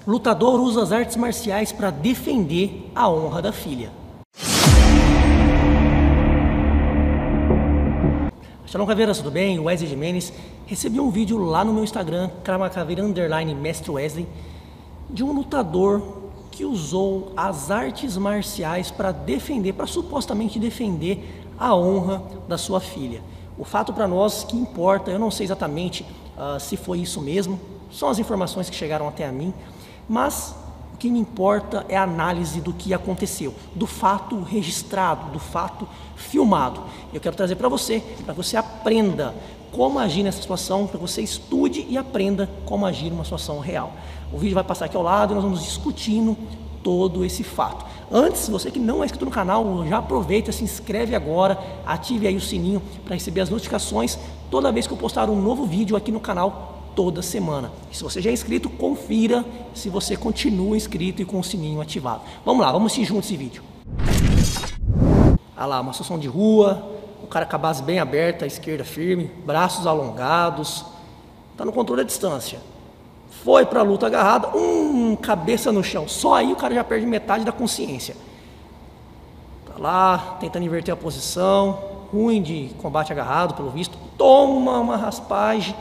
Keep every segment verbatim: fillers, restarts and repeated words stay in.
Lutador usa as artes marciais para defender a honra da filha. Shalom Caveiras, tudo bem? Wesley Jimenez. Recebi um vídeo lá no meu Instagram, Krav Maga Caveira underline Mestre Wesley, de um lutador que usou as artes marciais para defender, para supostamente defender a honra da sua filha. O fato para nós que importa, eu não sei exatamente uh, se foi isso mesmo, são as informações que chegaram até a mim, mas o que me importa é a análise do que aconteceu, do fato registrado, do fato filmado. Eu quero trazer para você, para você aprenda como agir nessa situação, para você estude e aprenda como agir numa situação real. O vídeo vai passar aqui ao lado e nós vamos discutindo todo esse fato. Antes, você que não é inscrito no canal, já aproveita, se inscreve agora, ative aí o sininho para receber as notificações toda vez que eu postar um novo vídeo aqui no canal toda semana. E se você já é inscrito, confira se você continua inscrito e com o sininho ativado. Vamos lá, vamos assistir junto esse vídeo. Olha lá, uma situação de rua, o cara com a base bem aberta, a esquerda firme, braços alongados, tá no controle da distância. Foi pra luta agarrada, hum, cabeça no chão. Só aí o cara já perde metade da consciência. Tá lá, tentando inverter a posição, ruim de combate agarrado, pelo visto. Toma uma raspagem,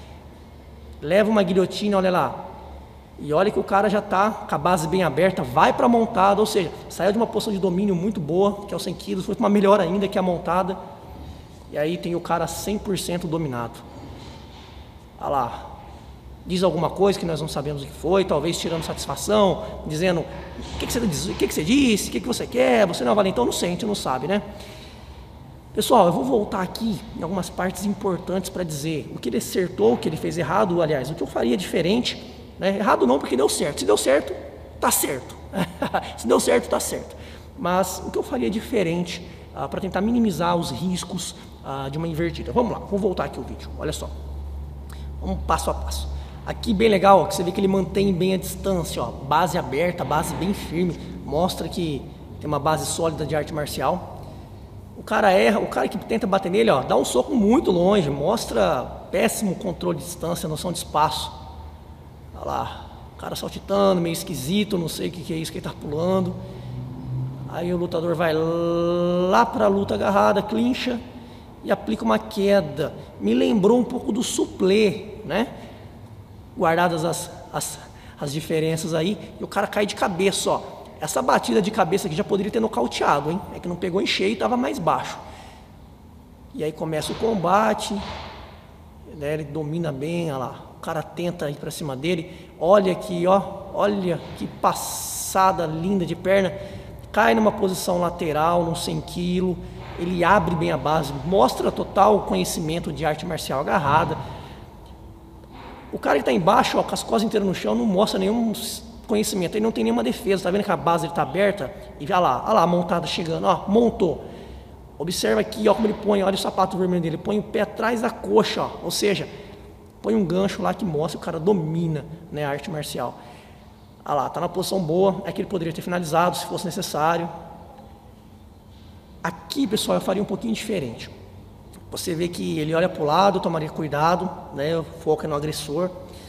leva uma guilhotina, olha lá. E olha que o cara já tá com a base bem aberta, vai pra montada, ou seja, saiu de uma posição de domínio muito boa, que é o cem quilos, foi uma melhor ainda que a montada. E aí tem o cara cem por cento dominado. Olha lá. Diz alguma coisa que nós não sabemos o que foi, talvez tirando satisfação, dizendo o que, que, você, o que, que você disse, o que, que você quer, você não é valentão, não sente, não sabe, né? Pessoal, eu vou voltar aqui em algumas partes importantes para dizer o que ele acertou, o que ele fez errado, aliás, o que eu faria diferente, né? Errado não, porque deu certo, se deu certo, tá certo, se deu certo, tá certo, mas o que eu faria diferente ah, para tentar minimizar os riscos ah, de uma invertida. Vamos lá, vou voltar aqui o vídeo, olha só, vamos passo a passo. Aqui bem legal, ó, que você vê que ele mantém bem a distância, ó, base aberta, base bem firme, mostra que tem uma base sólida de arte marcial. O cara erra, o cara que tenta bater nele, ó, dá um soco muito longe, mostra péssimo controle de distância, noção de espaço. Olha lá, o cara saltitando, meio esquisito, não sei o que, que é isso que ele tá pulando. Aí o lutador vai lá para a luta agarrada, clincha e aplica uma queda. Me lembrou um pouco do suplê, né? Guardadas as, as, as diferenças aí, e o cara cai de cabeça, ó. Essa batida de cabeça aqui já poderia ter nocauteado, hein? É que não pegou em cheio e estava mais baixo. E aí começa o combate, né? Ele domina bem, olha lá. O cara tenta ir para cima dele. Olha aqui, ó. Olha que passada linda de perna. Cai numa posição lateral, no cem quilos. Ele abre bem a base, mostra total conhecimento de arte marcial agarrada. O cara que está embaixo, ó, com as costas inteiras no chão, não mostra nenhum conhecimento, ele não tem nenhuma defesa, tá vendo que a base está aberta? E olha lá, olha lá a montada chegando, ó, montou. Observa aqui, ó, como ele põe, olha o sapato vermelho dele, põe o pé atrás da coxa, ó, ou seja, põe um gancho lá que mostra que o cara domina, né, a arte marcial. Olha lá, tá na posição boa, é que ele poderia ter finalizado se fosse necessário. Aqui, pessoal, eu faria um pouquinho diferente. Você vê que ele olha para o lado, tomaria cuidado, né? Foca no agressor.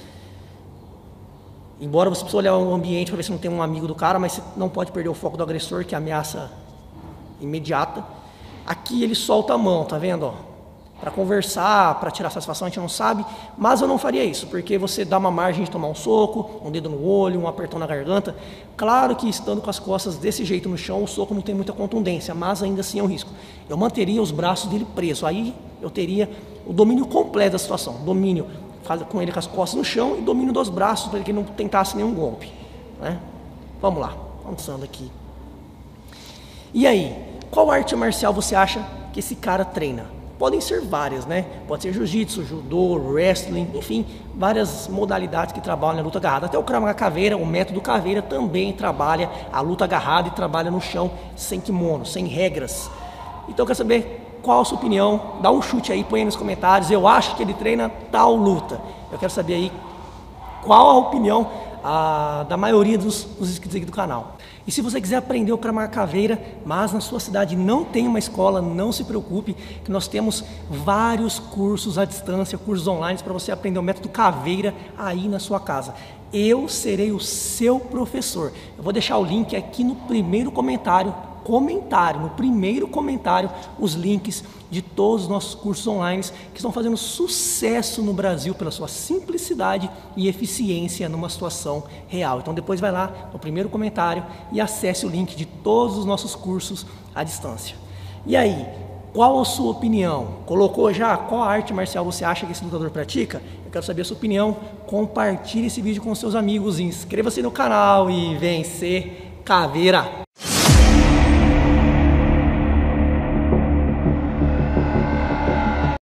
Embora você precise olhar o ambiente para ver se não tem um amigo do cara, mas você não pode perder o foco do agressor, que é a ameaça imediata. Aqui ele solta a mão, tá vendo? Para conversar, para tirar satisfação, a gente não sabe, mas eu não faria isso, porque você dá uma margem de tomar um soco, um dedo no olho, um apertão na garganta. Claro que estando com as costas desse jeito no chão, o soco não tem muita contundência, mas ainda assim é um risco. Eu manteria os braços dele presos, aí eu teria o domínio completo da situação, domínio com ele com as costas no chão e domínio dos braços para que ele não tentasse nenhum golpe, né? Vamos lá, avançando aqui. E aí, qual arte marcial você acha que esse cara treina? Podem ser várias, né? Pode ser jiu-jitsu, judô, wrestling, enfim, várias modalidades que trabalham na luta agarrada. Até o Krav Maga Caveira, o método Caveira, também trabalha a luta agarrada e trabalha no chão sem kimono, sem regras. Então eu quero saber qual a sua opinião, dá um chute aí, põe aí nos comentários. Eu acho que ele treina tal luta. Eu quero saber aí qual a opinião a, da maioria dos, dos inscritos aqui do canal. E se você quiser aprender o Krav Maga Caveira, mas na sua cidade não tem uma escola, não se preocupe, que nós temos vários cursos à distância, cursos online para você aprender o método Caveira aí na sua casa. eu serei o seu professor. Eu vou deixar o link aqui no primeiro comentário, comentário, no primeiro comentário, os links de todos os nossos cursos online que estão fazendo sucesso no Brasil pela sua simplicidade e eficiência numa situação real. Então depois vai lá no primeiro comentário e acesse o link de todos os nossos cursos à distância. E aí, qual a sua opinião? Colocou já? Qual arte marcial você acha que esse lutador pratica? Eu quero saber a sua opinião. Compartilhe esse vídeo com seus amigos, inscreva-se no canal e vencer caveira!